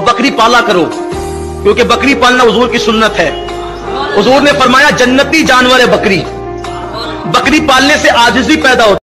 बकरी पाला करो, क्योंकि बकरी पालना हुजूर की सुन्नत है। हुजूर ने फरमाया जन्नती जानवर है बकरी, बकरी पालने से आजिज़ी पैदा होती है।